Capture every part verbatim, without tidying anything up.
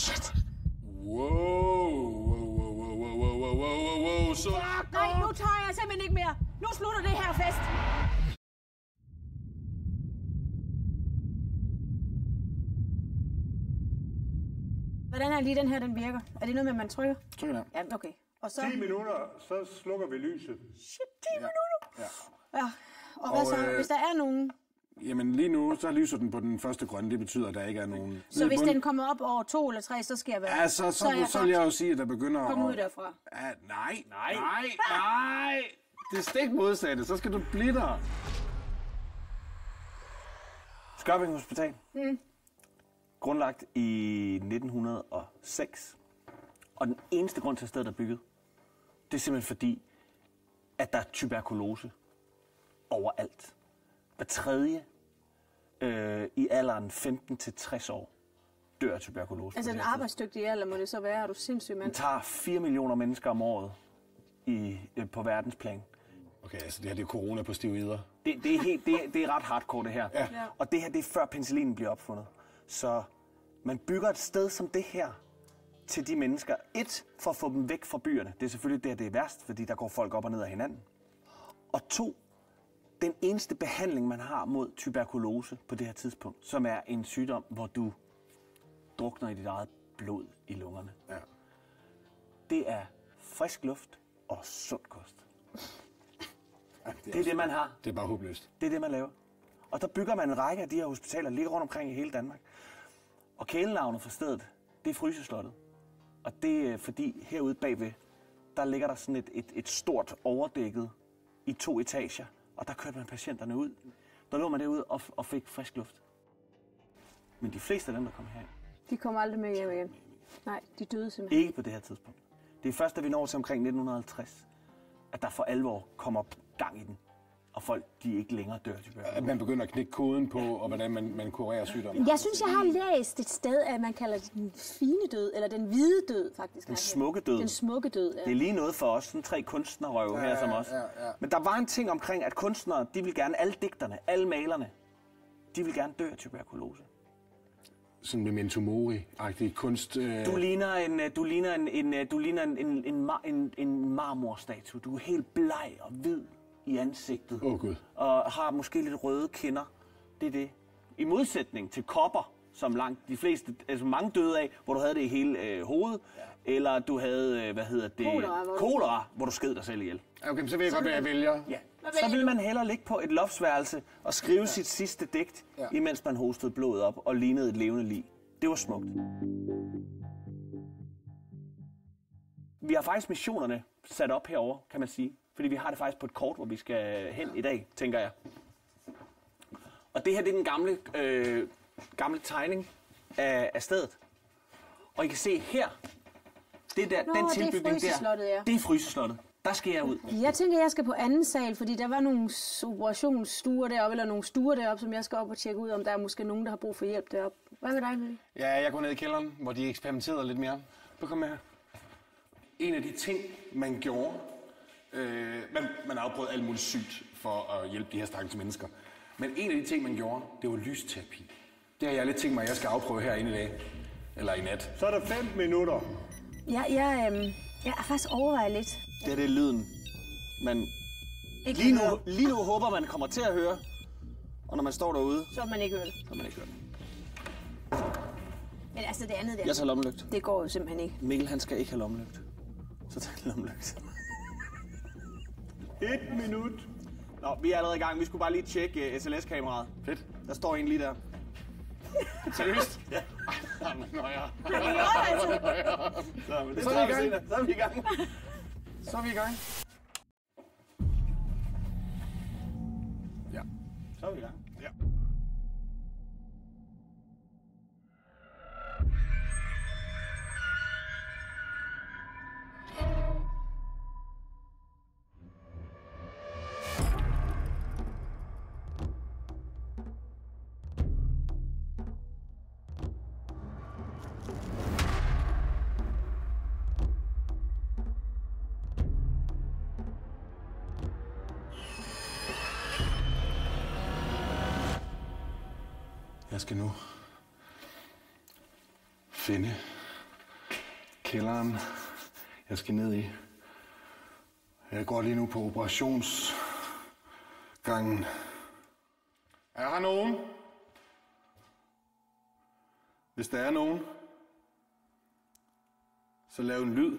Shit. Wow, wow, wow, wow, wow, wow, wow, wow, wow, så... Nej, nu tager jeg simpelthen ikke mere. Nu slutter det her fest. Hvordan er lige den her, den virker? Er det noget med, at man trykker? Trykker der. Ja, okay. Og så... ti minutter, så slukker vi lyset. Shit, ti minutter? Ja. Ja. Og hvad Og, så, øh, hvis der er nogen... Jamen lige nu, så lyser den på den første grønne. Det betyder, at der ikke er nogen... Så hvis den kommer op over to eller tre, så skal jeg være... Ja, så, så, så, er jeg så vil jeg jo sige, at der begynder Kom at... ud derfra. Ja, nej, nej, nej, nej. Det er stik modsatte. Så skal du blive der. Skørping Hospital. Mm. Grundlagt i nitten hundrede og seks. Og den eneste grund til, at stedet er bygget, det er simpelthen fordi, at der er tuberkulose overalt. Hver tredje øh, i alderen femten til tres år dør af tuberkulose. Altså den arbejdsdygtige alder må det så være, er du sindssyg mand? Den tager fire millioner mennesker om året i, øh, på verdensplan. Okay, altså det her det er corona på steroider. Det, det, er helt, det, det er ret hardcore det her. Ja. Ja. Og det her det er før penicillinen bliver opfundet. Så man bygger et sted som det her til de mennesker. Et, for at få dem væk fra byerne. Det er selvfølgelig der, det er værst, fordi der går folk op og ned af hinanden. Og to, den eneste behandling, man har mod tuberkulose på det her tidspunkt, som er en sygdom, hvor du drukner i dit eget blod i lungerne. Ja. Det er frisk luft og sund kost. Ja, Det er det, man har. Det er bare håbløst. Det er det, man laver. Og der bygger man en række af de her hospitaler, der ligger rundt omkring i hele Danmark. Og kælenavnet for stedet, det er Fryseslottet. Og det er fordi herude bagved, der ligger der sådan et, et, et stort overdækket i to etager. Og der kørte man patienterne ud. Der lå man derude og, og fik frisk luft. Men de fleste af dem, der kom her, De kommer aldrig med hjem igen. Nej, de døde simpelthen. ikke på det her tidspunkt. Det er først, da vi når til omkring nitten halvtreds, at der for alvor kommer gang i den. Og folk, de ikke længere dør tuberkulose. At man begynder at knække koden på, og hvordan man, man kurerer sygdommen. Jeg synes, jeg har læst et sted, at man kalder det den fine død, eller den hvide død, faktisk. Den smukke død. Den smukke død, ja. Det er lige noget for os, sådan tre kunstnerrøve her som os. ja, ja. Men der var en ting omkring, at kunstnere, de vil gerne, alle digterne, alle malerne, de vil gerne dø af tuberkulose. Sådan memento mori-agtig kunst. Øh... Du ligner en, øh, du ligner en, en, øh, du ligner en, en, en, mar, en, en marmorstatue. Du er helt bleg og hvid i ansigtet. Åh, Gud. Og har måske lidt røde kinder. Det er det. I modsætning til kopper, som langt de fleste, altså mange døde af, hvor du havde det i hele øh, hovedet, ja. Eller du havde, øh, hvad hedder det, Kolera, hvor du- kolera, hvor du sked dig selv ihjel. Okay, så ved jeg godt, hvad jeg vælger. Ja. Så vil man hellere ligge på et loftsværelse og skrive ja. sit sidste digt, Ja. ja. imens man hostede blodet op og lignede et levende lig. Det var smukt. Vi har faktisk missionerne sat op herover, kan man sige. Fordi vi har det faktisk på et kort, hvor vi skal hen i dag, tænker jeg. Og det her det er den gamle, øh, gamle tegning af, af stedet. Og I kan se her, det der, Nå, den det er tilbygning Fryseslottet, der, ja. det er Fryseslottet. Der skal jeg ud. Jeg tænker, jeg skal på anden sal, fordi der var nogle operationsstuer deroppe, eller nogle stuer deroppe, som jeg skal op og tjekke ud, om der er måske nogen, der har brug for hjælp deroppe. Hvad med dig, Mille? Ja, jeg går ned i kælderen, hvor de eksperimenterede lidt mere. Så kom med her. En af de ting, man gjorde, øh, man, man afbrød alt muligt sygt for at hjælpe de her stakkels mennesker. Men en af de ting, man gjorde, det var lysterapi. Det har jeg lidt tænkt mig, at jeg skal afprøve herinde i dag. Eller i nat. Så er der fem minutter. Ja, jeg, øhm, jeg har faktisk overvejet lidt. Det her det er lyden, man Ikke lige nu, høre. lige nu håber, man kommer til at høre. Og når man står derude, Så man ikke hører det. så kan man ikke høre det. Men altså det andet der, Jeg tager lommelygt. det går jo simpelthen ikke. Mikkel, han skal ikke have lommelygt. Så tag en lommelygt. Et minut. Nå, vi er allerede i gang. Vi skulle bare lige tjekke uh, S L S-kameraet. Fedt. Der står en lige der. Seriøst? Ja. Jamen, nå ja. Så, men det Så er vi i tager gang. senere. Så er vi i gang. Så er vi i gang. Ja. Så er vi i gang. Ja. Jeg skal nu finde kælderen, jeg skal ned i. Jeg går lige nu på operationsgangen. Er her nogen? Hvis der er nogen, så lav en lyd.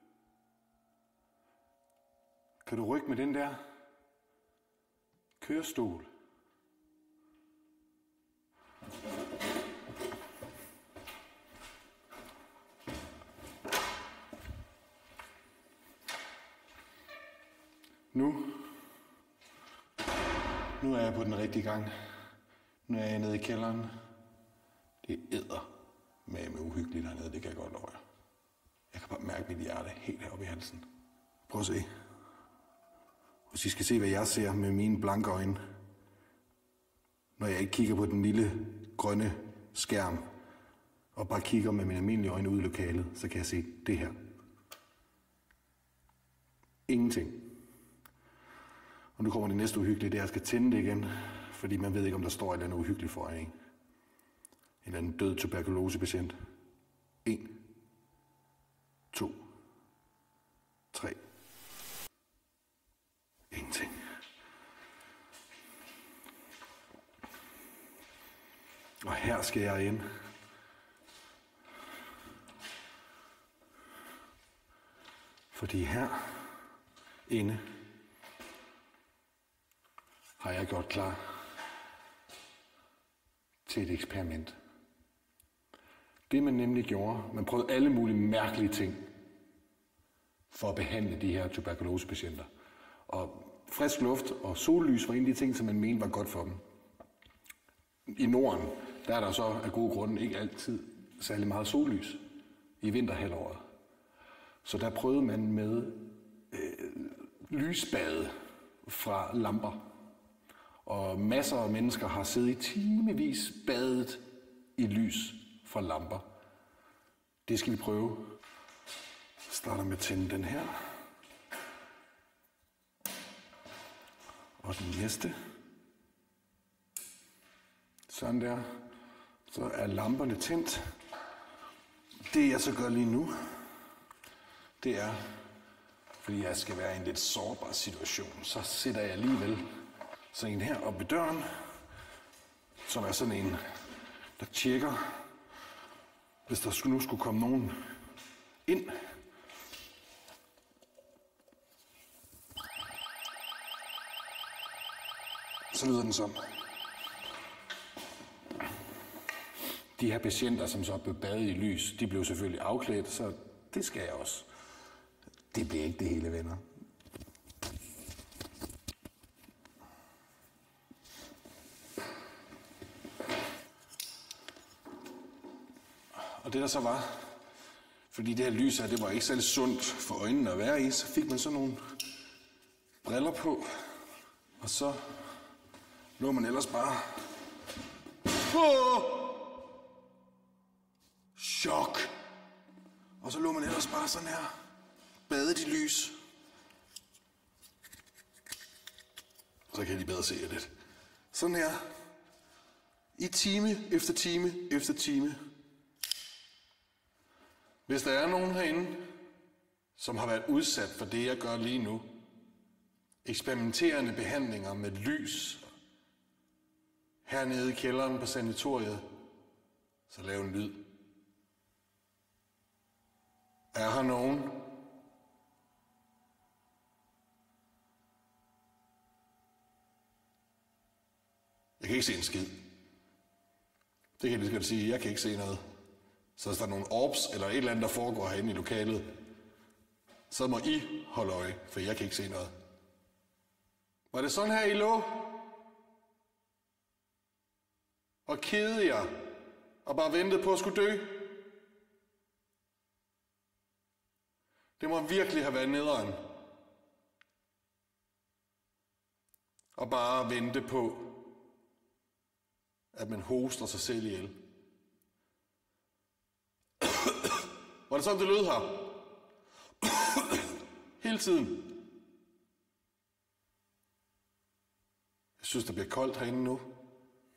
Kan du rykke med den der kørestol? Nu, nu er jeg på den rigtige gang. Nu er jeg nede i kælderen. Det æder med med uhyggeligt hernede, det kan jeg godt love jer. Jeg kan bare mærke mit hjerte helt heroppe i halsen. Prøv at se. Hvis I skal se, hvad jeg ser med mine blanke øjne, når jeg ikke kigger på den lille grønne skærm, og bare kigger med mine almindelige øjne ud i lokalet, så kan jeg se det her. Ingenting. Og nu kommer det næste uhyggelige, det er, at jeg skal tænde det igen, fordi man ved ikke, om der står et eller andet uhyggeligt for jer, ikke? En eller anden død tuberkulosepatient. En. To. Tre. Ingenting. Og her skal jeg ind. Fordi her inde har jeg gjort klar til et eksperiment. Det man nemlig gjorde, man prøvede alle mulige mærkelige ting for at behandle de her tuberkulosepatienter. Og frisk luft og sollys var en af de ting, som man mente var godt for dem. I Norden, der er der så af gode grunde ikke altid særlig meget sollys i vinterhalvåret. Så der prøvede man med øh, lysbade fra lamper. Og masser af mennesker har siddet i timevis badet i lys fra lamper. Det skal vi prøve. Starter med at tænde den her. Og den næste. Sådan der. Så er lamperne tændt. Det jeg så gør lige nu, det er, fordi jeg skal være i en lidt sårbar situation, så sætter jeg alligevel sådan en her op ved døren, som er sådan en, der tjekker, hvis der nu skulle komme nogen ind. Så lyder den sådan. De her patienter, som så blev badet i lys, de blev selvfølgelig afklædt, så det skal jeg også. Det bliver ikke det hele, venner. Og det der så var, fordi det her lys her, det var ikke særlig sundt for øjnene at være i, så fik man sådan nogle briller på, og så lå man ellers bare... Oh! Chok! Og så lå man ellers bare sådan her, badet i lys. Så kan de bedre se lidt. Sådan her, i time efter time efter time. Hvis der er nogen herinde, som har været udsat for det, jeg gør lige nu, eksperimenterende behandlinger med lys, hernede i kælderen på sanatoriet, så lav en lyd. Er her nogen? Jeg kan ikke se en skid. Det kan jeg lige skal sige. Jeg kan ikke se noget. Så hvis der er nogle orbs eller et eller andet, der foregår herinde i lokalet, så må I holde øje, for jeg kan ikke se noget. Var det sådan her, I lå? Og kede jer, og bare ventede på at skulle dø? Det må virkelig have været nederen. Og bare vente på, at man hoster sig selv ihjel. Var det sådan, det lød her? Hele tiden. Jeg synes, der bliver koldt herinde nu.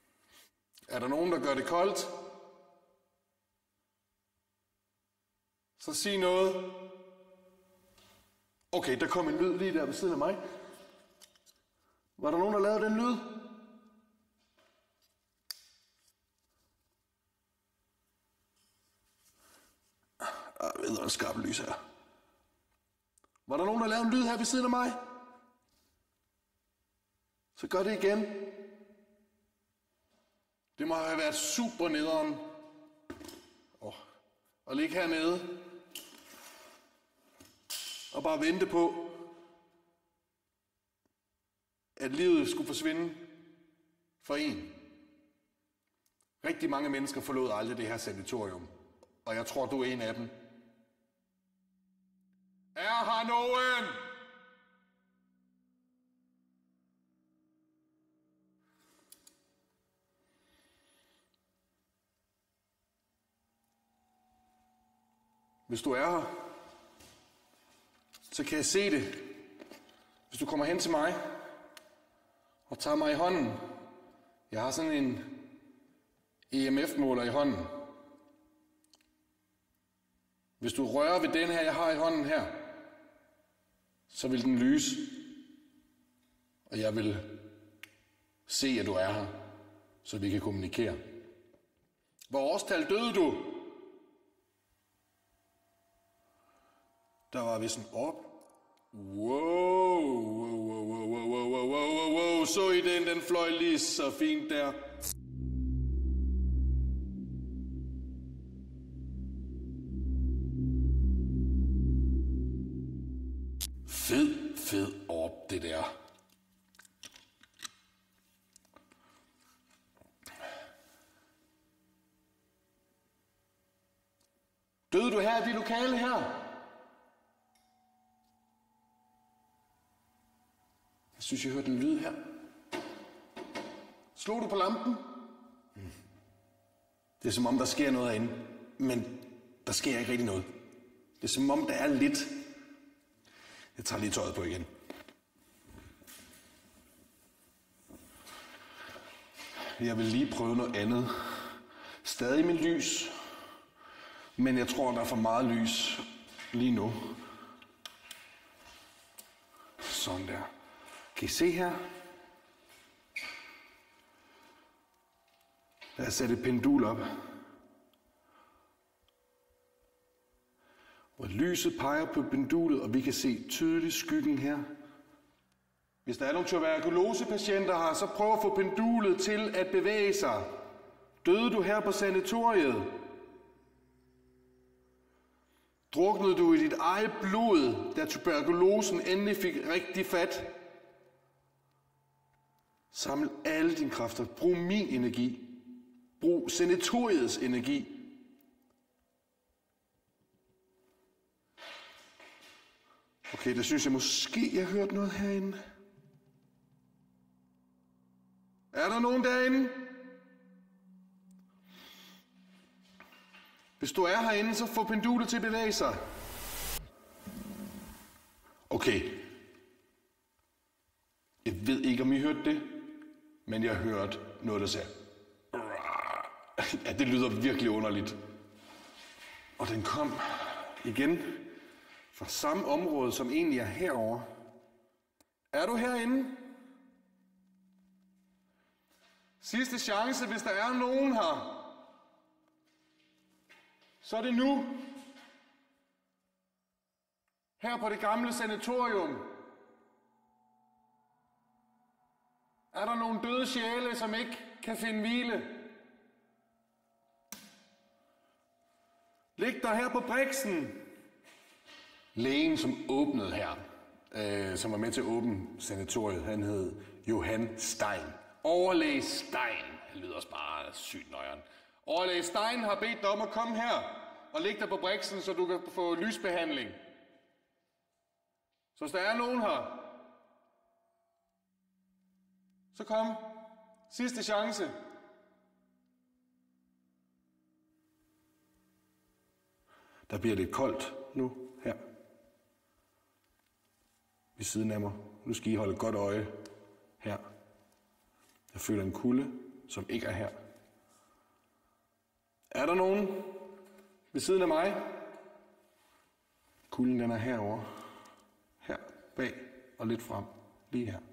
Er der nogen, der gør det koldt? Så sig noget. Okay, der kom en lyd lige der ved siden af mig. Var der nogen, der lavede den lyd? Jeg ved, hvor skarpt lys her. Var der nogen, der lavede en lyd her ved siden af mig? Så gør det igen. Det må have været super nederen. Oh. Og ligge hernede. Og bare vente på, at livet skulle forsvinde for en. Rigtig mange mennesker forlod aldrig det her sanatorium. Og jeg tror, du er en af dem. Er her nogen? Hvis du er her, så kan jeg se det. Hvis du kommer hen til mig og tager mig i hånden. Jeg har sådan en E M F-måler i hånden. Hvis du rører ved den her, jeg har i hånden her, så vil den lyse. Og jeg vil se, at du er her, så vi kan kommunikere. Hvor årstal døde du? Der var vist en orb. Wow, wow, wow, wow, wow, wow, wow, wow, wow. Så I den, den fløj lige så fint der. Fed, fed orb, det der. Døde du her i det lokale her? Jeg synes, jeg hørte en lyd her. Slog du på lampen? Mm. Det er som om, der sker noget herinde. Men der sker ikke rigtig noget. Det er som om, der er lidt. Jeg tager lige tøjet på igen. Jeg vil lige prøve noget andet. Stadig med lys. Men jeg tror, der er for meget lys lige nu. Sådan der. Kan I se her? Der er sat et pendul op. Hvor lyset peger på pendulet, og vi kan se tydeligt skyggen her. Hvis der er nogle tuberkulosepatienter her, så prøv at få pendulet til at bevæge sig. Døde du her på sanatoriet? Druknede du i dit eget blod, da tuberkulosen endelig fik rigtig fat? Saml alle dine kræfter. Brug min energi. Brug sanatoriets energi. Okay, der synes jeg måske, jeg har hørt noget herinde. Er der nogen derinde? Hvis du er herinde, så få pendulet til at bevæge sig. Okay. Jeg ved ikke, om I hørte det, men jeg hørte noget, der sagde. Ja, det lyder virkelig underligt. Og den kom igen fra samme område, som egentlig er herovre. Er du herinde? Sidste chance, hvis der er nogen her. Så er det nu. Her på det gamle sanatorium. Er der nogle døde sjæle, som ikke kan finde hvile? Lig der her på briksen. Lægen, som åbnede her, øh, som var med til at åbne sanatoriet, han hed Johan Stein. Overlæge Stein. Han lyder også bare sygt nøjeren. Overlæge Stein har bedt dig om at komme her og ligge dig på briksen, så du kan få lysbehandling. Så hvis der er nogen her, så kom. Sidste chance. Der bliver lidt koldt nu her. Ved siden af mig. Nu skal I holde godt øje her. Jeg føler en kulde, som ikke er her. Er der nogen ved siden af mig? Kulden den er herovre. Her bag og lidt frem. Lige her.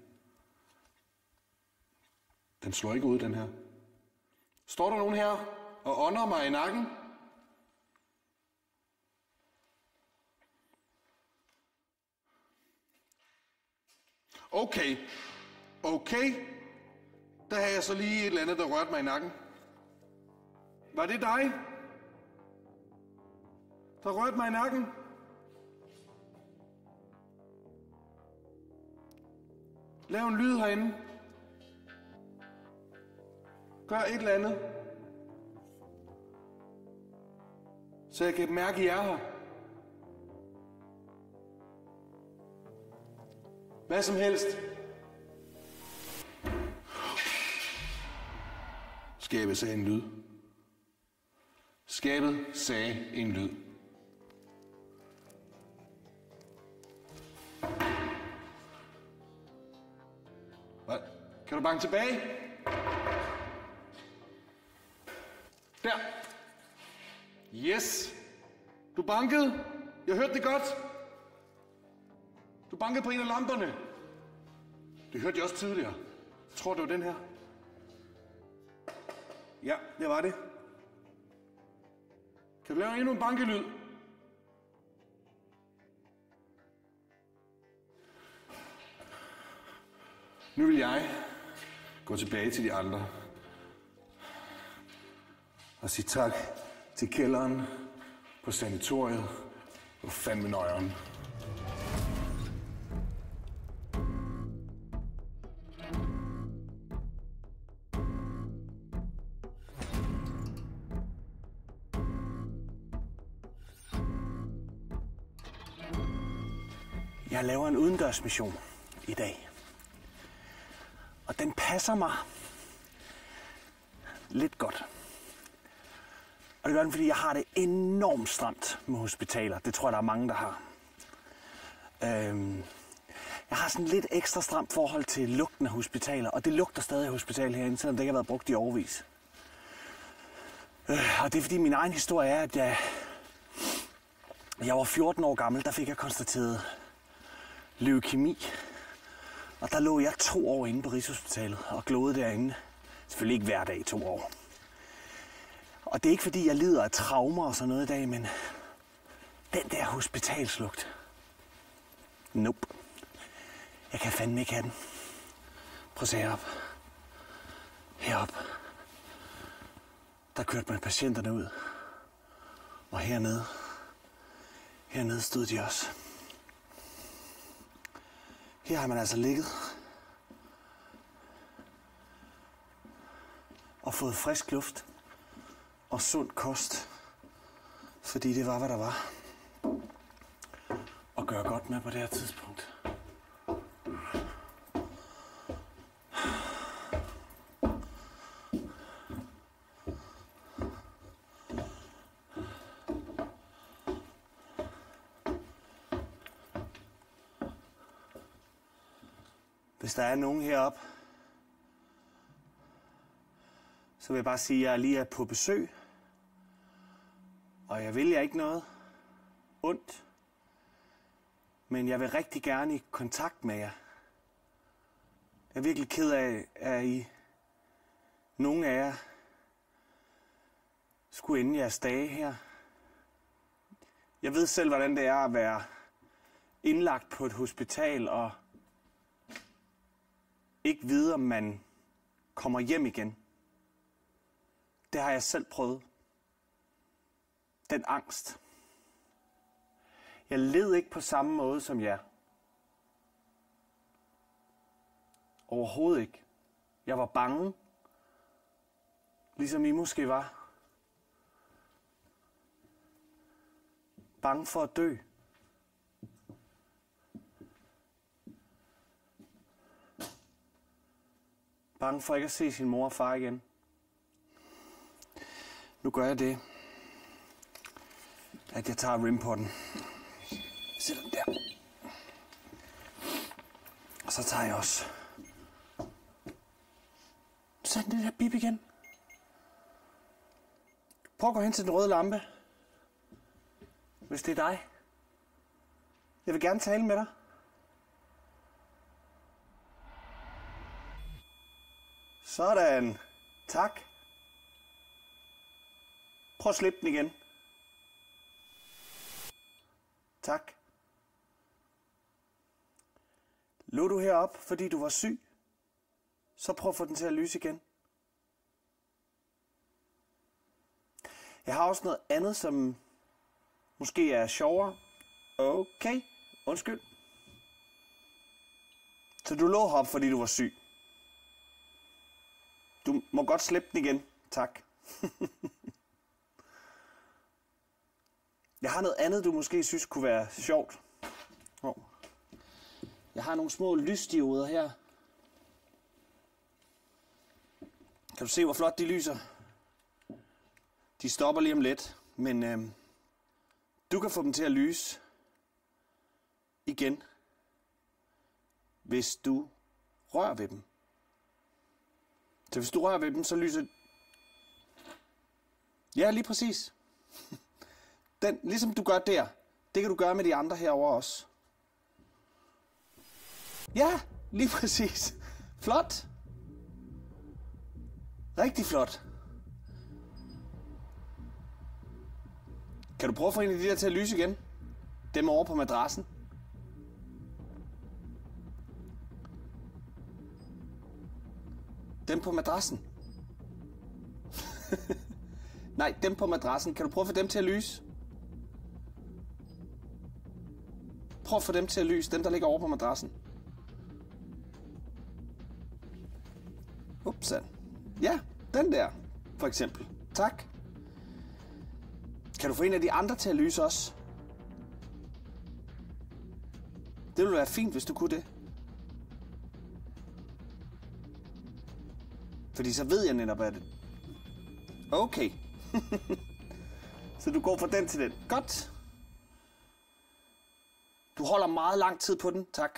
Den slår ikke ud, den her. Står der nogen her og ånder mig i nakken? Okay. Okay. Der har jeg så lige et eller andet, der rørte mig i nakken. Var det dig? Der rørte mig i nakken? Lav en lyd herinde. Gør et eller andet. Så jeg kan mærke, at I er her. Hvad som helst. Skabet sagde en lyd. Skabet sagde en lyd. Hvad? Kan du banke tilbage? Der. Yes. Du bankede. Jeg hørte det godt. Du bankede på en af lamperne. Det hørte jeg også tidligere. Jeg tror, det var den her. Ja, det var det. Kan du lave endnu en bankelyd? Nu vil jeg gå tilbage til de andre og sige tak til kælderen på sanatoriet og fandme nøjeren. Jeg laver en udendørsmission i dag. Og den passer mig lidt godt. Og det gør den, fordi jeg har det enormt stramt med hospitaler. Det tror jeg, der er mange, der har. Øhm, jeg har sådan lidt ekstra stramt forhold til lugten af hospitaler. Og det lugter stadig af hospital herinde, selvom det ikke har været brugt i årevis. Øh, og det er fordi min egen historie er, at jeg, jeg var fjorten år gammel, der fik jeg konstateret leukemi. Og der lå jeg to år inde på Rigshospitalet og glodede derinde. Selvfølgelig ikke hver dag i to år. Og det er ikke fordi, jeg lider af traumer og sådan noget i dag, men den der hospitalslugt. Nope. Jeg kan fandme ikke have den. Prøv at se herop. Herop. Der kørte man patienterne ud. Og hernede. Hernede stod de også. Her har man altså ligget og fået frisk luft og sund kost, fordi det var, hvad der var at gøre godt med på det her tidspunkt. Hvis der er nogen heroppe, så vil jeg bare sige, at jeg lige er på besøg. Og jeg vil jer ikke noget ondt. Men jeg vil rigtig gerne i kontakt med jer. Jeg er virkelig ked af, at I, nogle af jer, skulle ende jeres dage her. Jeg ved selv, hvordan det er at være indlagt på et hospital og ikke vide, om man kommer hjem igen. Det har jeg selv prøvet. Den angst. Jeg led ikke på samme måde som jer. Overhovedet ikke. Jeg var bange. Ligesom I måske var. Bange for at dø. Bange for ikke at se sin mor og far igen. Nu gør jeg det, at jeg tager rimpotten. Sæt den der. Og så tager jeg også. Sæt den der bip igen. Prøv at gå hen til den røde lampe. Hvis det er dig. Jeg vil gerne tale med dig. Sådan. Tak. Prøv at slippe den igen. Tak. Lå du herop, fordi du var syg? Så prøv at få den til at lyse igen. Jeg har også noget andet, som måske er sjovere. Okay, undskyld. Så du lå herop, fordi du var syg. Du må godt slippe den igen. Tak. Jeg har noget andet, du måske synes kunne være sjovt. Oh. Jeg har nogle små lysdioder her. Kan du se, hvor flot de lyser? De stopper lige om lidt, men øh, du kan få dem til at lyse igen, hvis du rører ved dem. Så hvis du rører ved dem, så lyser... Ja, lige præcis. Den, ligesom du gør der, det kan du gøre med de andre herover også. Ja, lige præcis. Flot. Rigtig flot. Kan du prøve at få en af de der til at lyse igen? Dem over på madrassen. Dem på madrassen. Nej, dem på madrassen. Kan du prøve at få dem til at lyse? Prøv at få dem til at lyse. Dem, der ligger over på madrassen. Upsan. Ja, den der, for eksempel. Tak. Kan du få en af de andre til at lyse også? Det ville være fint, hvis du kunne det. Fordi så ved jeg netop, at det... Okay. Så du går fra den til den. Godt. Du holder meget lang tid på den. Tak.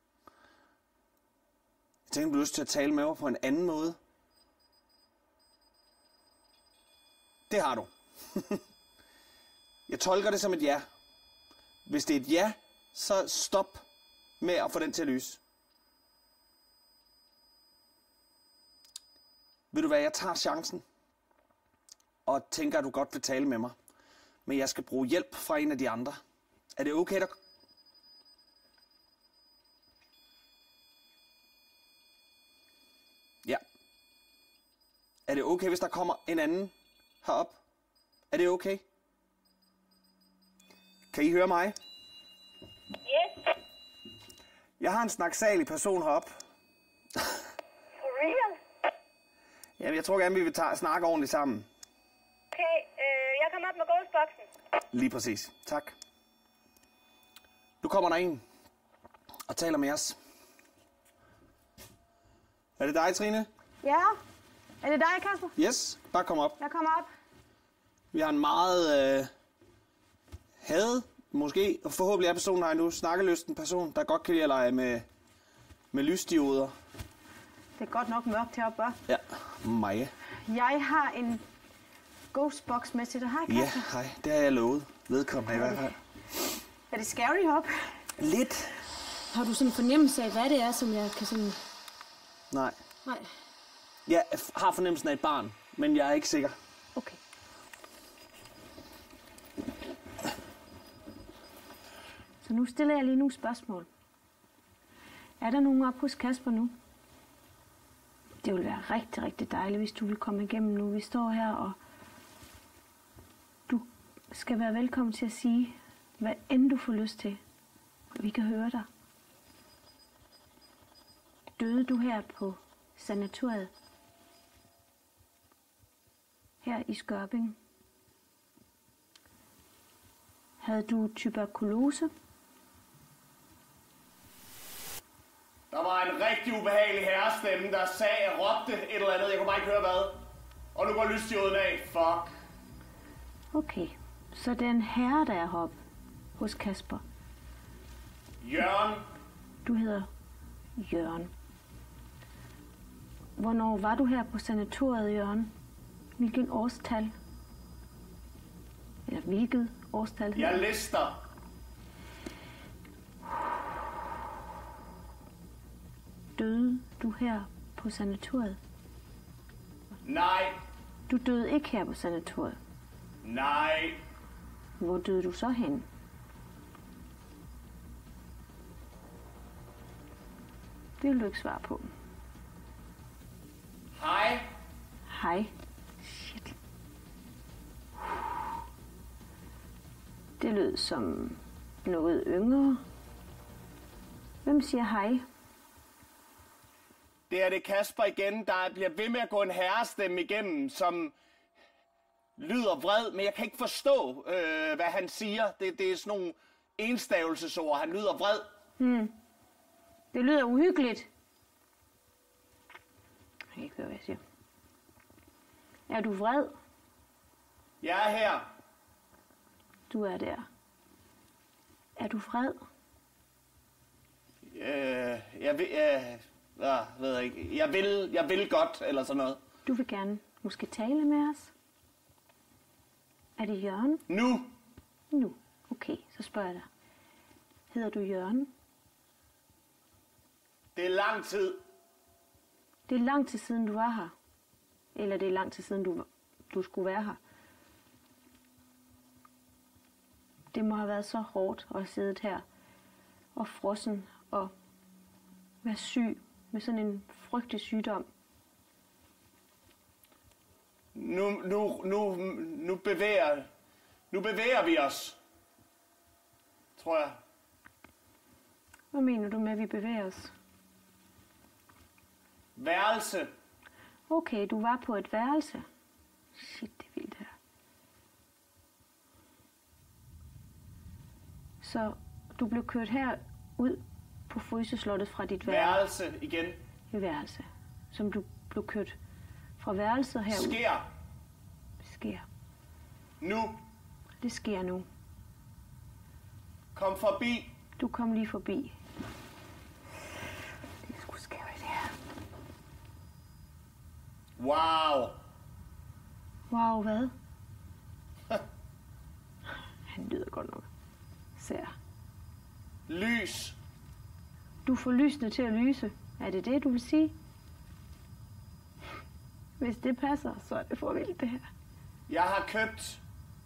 Jeg tænker, du har lyst til at tale med mig på en anden måde. Det har du. Jeg tolker det som et ja. Hvis det er et ja, så stop med at få den til at lyse. Ved du hvad, jeg tager chancen og tænker, at du godt vil tale med mig. Men jeg skal bruge hjælp fra en af de andre. Er det okay, der... Ja. Er det okay, hvis der kommer en anden herop? Er det okay? Kan I høre mig? Yes. Jeg har en snaksalig person herop. For real? Jamen, jeg tror gerne, vi vil tage, snakke ordentligt sammen. Okay, øh, jeg kommer op med ghostboxen. Lige præcis. Tak. Nu kommer der en og taler med os. Er det dig, Trine? Ja, er det dig, Kasper? Yes, bare kom op. Jeg kommer op. Vi har en meget øh, had, måske, og forhåbentlig er personen her nu, snakkelysten person, der godt kan lide at lege med, med lysdioder. Det er godt nok mørkt heroppe, hva'? Ja, mig. Jeg har en ghostbox med til dig. Hej, Ja, Kasper. hej. Det har jeg lovet. Vedkommende i hvert fald. Er det scary heroppe? Lidt. Har du sådan en fornemmelse af, hvad det er, som jeg kan sådan... Nej. Nej. Jeg har fornemmelsen af et barn, men jeg er ikke sikker. Okay. Så nu stiller jeg lige nogle spørgsmål. Er der nogen op hos Kasper nu? Det ville være rigtig, rigtig dejligt, hvis du vil komme igennem nu. Vi står her, og du skal være velkommen til at sige, hvad end du får lyst til. Vi kan høre dig. Døde du her på sanatoriet? Her i Skørping? Havde du tuberkulose? Der var en rigtig ubehagelig herrestemme, der sagde og råbte et eller andet. Jeg kunne bare ikke høre hvad. Og nu går lysdioden af. Fuck. Okay, så det er en herre, der er heroppe hos Kasper. Jørgen. Du hedder Jørgen. Hvornår var du her på sanatoriet, Jørgen? Hvilken årstal? Eller hvilket årstal? Jeg lister. Døde du her på sanatoriet? Nej. Du døde ikke her på sanatoriet. Nej. Hvor døde du så hen? Det vil du ikke svare på. Hej. Hej. Shit. Det lød som noget yngre. Hvem siger hej? Det er det Kasper igen, der bliver ved med at gå en herrestemme igennem, som lyder vred, men jeg kan ikke forstå, øh, hvad han siger. Det, det er sådan nogle enstavelsesord. Han lyder vred. Hmm. Det lyder uhyggeligt. Jeg kan ikke høre, hvad jeg siger. Er du vred? Jeg er her. Du er der. Er du vred? Øh, jeg vil... Øh, jeg ved jeg ikke. Jeg vil, jeg vil godt, eller sådan noget. Du vil gerne måske tale med os? Er det Jørgen? Nu. Nu. Okay, så spørger jeg dig. Hedder du Jørgen? Det er lang tid. Det er lang tid siden, du var her. Eller det er lang tid siden, du, du skulle være her. Det må have været så hårdt at have siddet her og frossen og være syg med sådan en frygtelig sygdom. Nu, nu, nu, nu bevæger, nu bevæger vi os, tror jeg. Hvad mener du med, at vi bevæger os? Værelse. Okay, du var på et værelse. Shit, det er vildt her. Så du blev kørt her ud på Fryseslottet fra dit værelse. Værelse igen. Et værelse. Som du blev kørt fra værelset herud. Sker. Sker. Nu. Det sker nu. Kom forbi. Du kom lige forbi. Det er sgu scary, det her. Wow. Wow, hvad? Han lyder godt nok. Sær. Lys. Du får lysene til at lyse. Er det det, du vil sige? Hvis det passer, så er det for vildt, det her. Jeg har købt.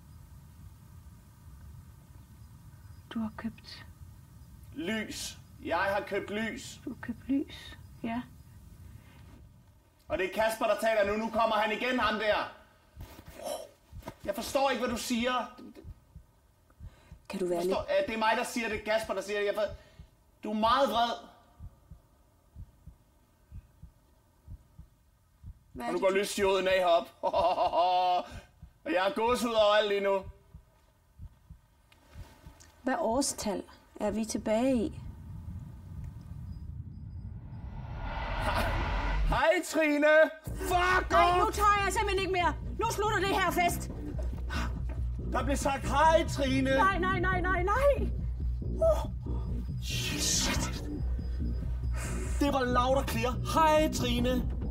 Du har købt... Lys. Jeg har købt lys. Du har købt lys, ja. Og det er Kasper, der taler nu. Nu kommer han igen, ham der. Jeg forstår ikke, hvad du siger. Kan du være lidt... Forstår, det er mig, der siger det. Kasper, der siger det. Jeg for... Du er meget vred. Hvad Og nu går lysdioden af heroppe. Og jeg har gåsehud over alt lige nu. Hvad årstal er vi tilbage i? Hej, Trine! Fuck Nej, nu off! tager jeg simpelthen ikke mere. Nu slutter det her fest. Der blev sagt hej, Trine! Nej, nej, nej, nej, nej. Uh. Shit. Det var loud og clear. Hej, Trine!